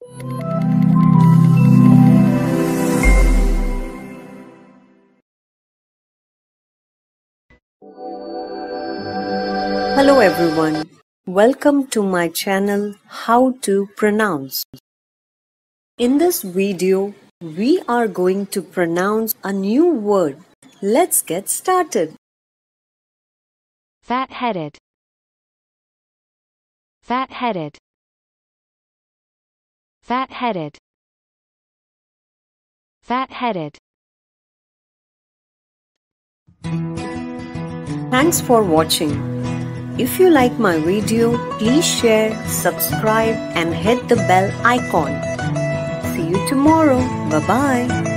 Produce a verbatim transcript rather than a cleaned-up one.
Hello everyone, welcome to my channel How to Pronounce. In this video, we are going to pronounce a new word. Let's get started. Fat-headed. Fat-headed. Fat-headed. Fat-headed. Thanks for watching. If you like my video, please share, subscribe and hit the bell icon. See you tomorrow. Bye-bye.